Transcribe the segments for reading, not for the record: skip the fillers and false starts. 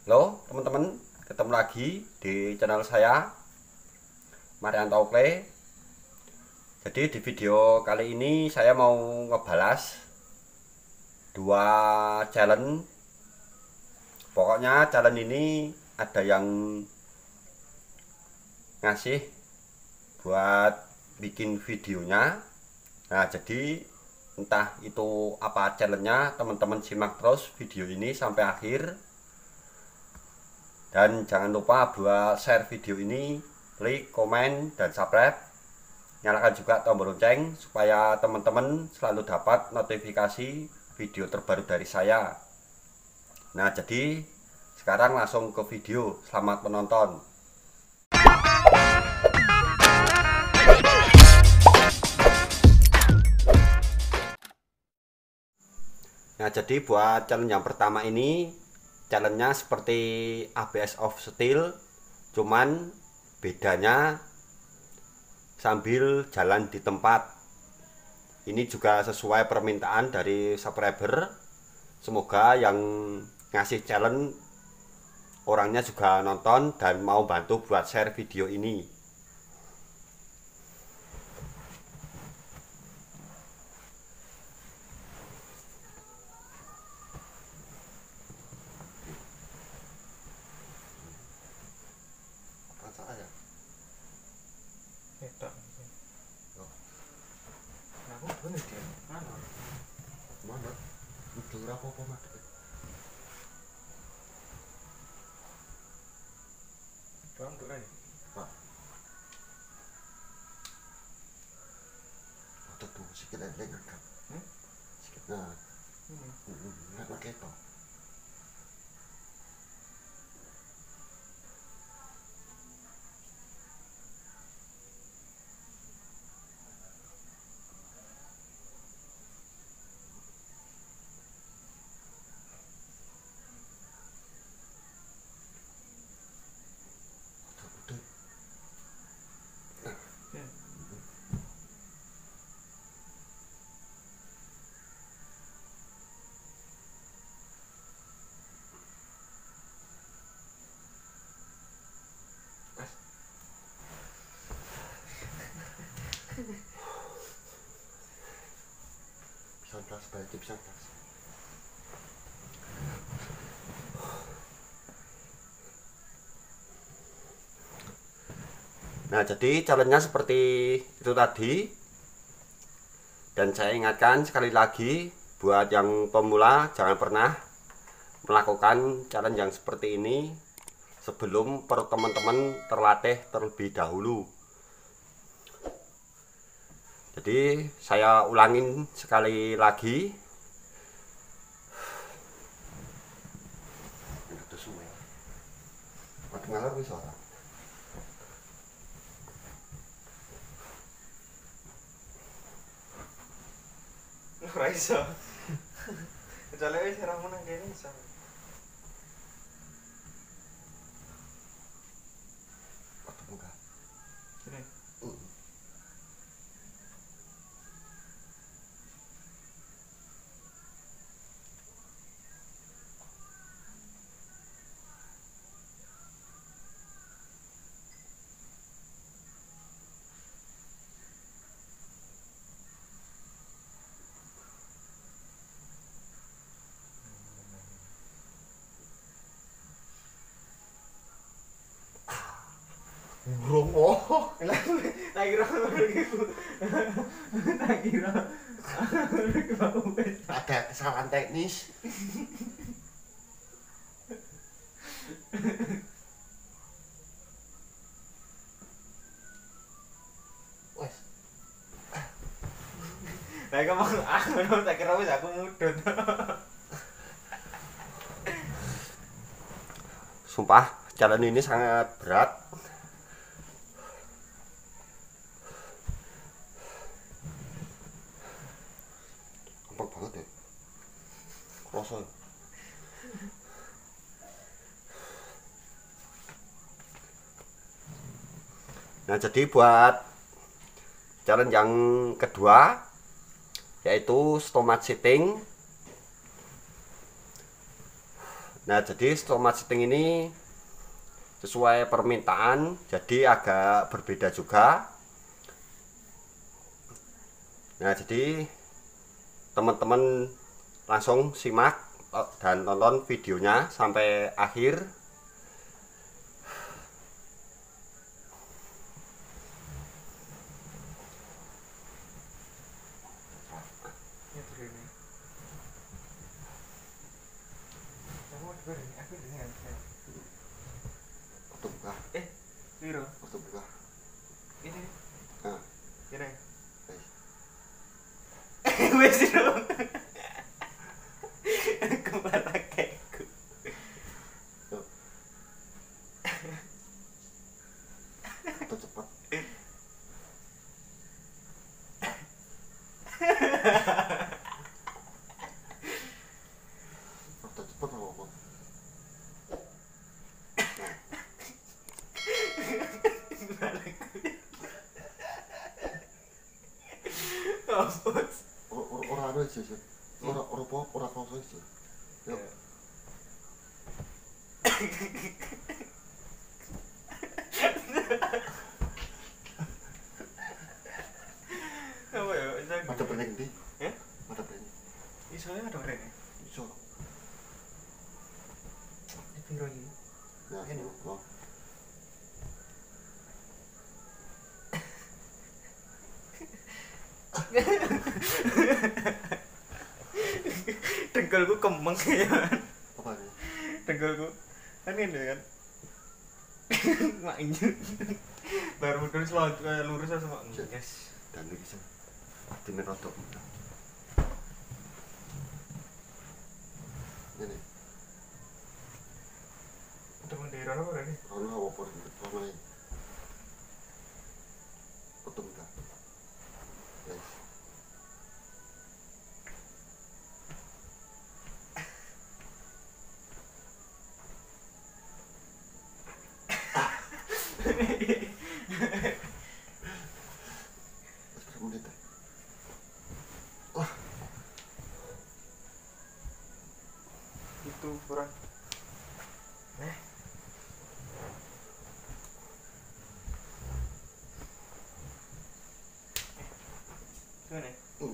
Halo teman-teman, ketemu lagi di channel saya Marianto Play. Jadi di video kali ini saya mau ngebalas dua challenge. Pokoknya challenge ini ada yang ngasih buat bikin videonya. Nah, jadi entah itu apa challenge-nya, teman-teman simak terus video ini sampai akhir. Dan jangan lupa buat share video ini, like, komen, dan subscribe. Nyalakan juga tombol lonceng supaya teman-teman selalu dapat notifikasi video terbaru dari saya. Nah, jadi sekarang langsung ke video. Selamat menonton. Nah, jadi buat challenge yang pertama ini, challenge-nya seperti ABS of Steel, cuman bedanya sambil jalan di tempat. Ini juga sesuai permintaan dari subscriber. Semoga yang ngasih challenge orangnya juga nonton dan mau bantu buat share video ini. Sikit ada kan? Sikit nah, nggak pakai toh. Santas, balik santas. Nah, jadi challenge-nya seperti itu tadi. Dan saya ingatkan sekali lagi, buat yang pemula jangan pernah melakukan challenge yang seperti ini sebelum perut teman-teman terlatih terlebih dahulu. Jadi saya ulangin sekali lagi. Ngalor bisa ora? Ora iso. Kecuali wis ora menang kene iso. Ketemu enggak? Sini. Burung oh. Tak kira ngono iku. Tak kira. Ada kesalahan teknis. Wes. Lah iku mau aku tak kira wis aku mudhun. Sumpah, jalan ini sangat berat. Gampang banget ya. Kroso. Nah, jadi buat challenge yang kedua yaitu stomach sitting. Nah, jadi smart setting ini sesuai permintaan, jadi agak berbeda juga. Nah, jadi teman-teman langsung simak dan tonton videonya sampai akhir. Waktu buka, Piro? waktu buka. Ini. Nah, Ini. guys. Wes dong. Kepala keku. Yuk. Foto cepat. Foto cepat apa? Kampus. Ora anu aja sih. Ora foto aja. Yuk. Apa ya? Ada branding ndi? Ya? Ada branding. Iso ya ada rene. Iso. Piro iki? Nah, Ini. oh. Dengkulku kemeng ya. Apa ini? Dengkulku kan ini kan. Mak injur. Baru terus lurus sama yes. Dan iki sih. Dene rodok. Ini. Ada bendera apa ini? Ono apa ono iki? Foto buka. Guys. Menit. Wah, Itu kurang. Gimana?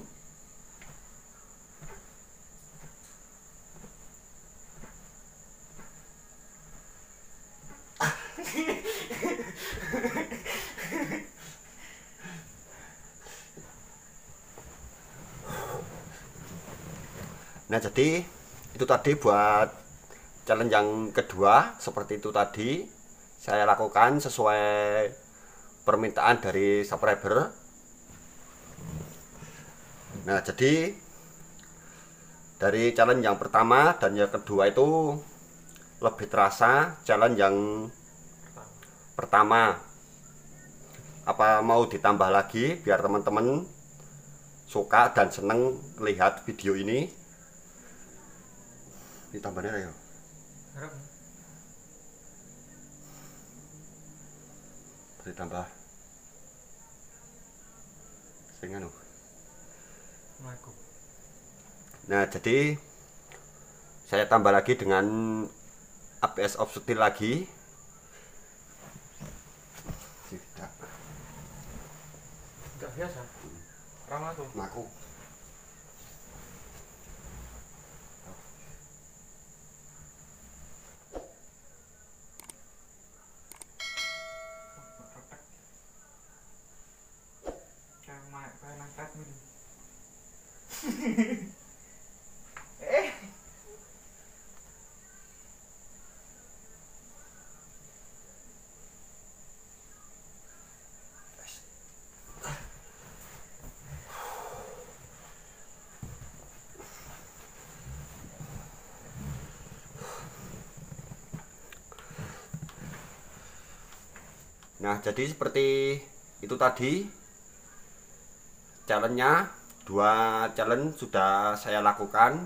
nah jadi itu tadi buat challenge yang kedua, seperti itu tadi saya lakukan sesuai permintaan dari subscriber. Nah, jadi dari challenge yang pertama dan yang kedua itu lebih terasa challenge yang pertama. Apa mau ditambah lagi biar teman-teman suka dan seneng lihat video ini? Ditambahnya ya. Harap. Ditambah. Sing anu. Aku. Nah, jadi saya tambah lagi dengan APS Obscure lagi. Tidak. Enggak biasa. Ramah tuh. Aku. Kayak nangkat gitu. Nah, jadi seperti itu tadi challenge-nya. Dua challenge sudah saya lakukan.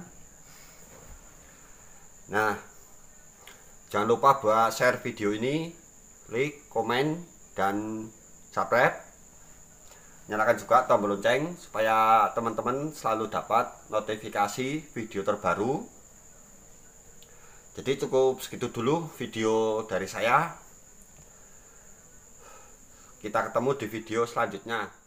Nah, jangan lupa buat share video ini, like, komen, dan subscribe. Nyalakan juga tombol lonceng supaya teman-teman selalu dapat notifikasi video terbaru. Jadi cukup segitu dulu video dari saya. Kita ketemu di video selanjutnya.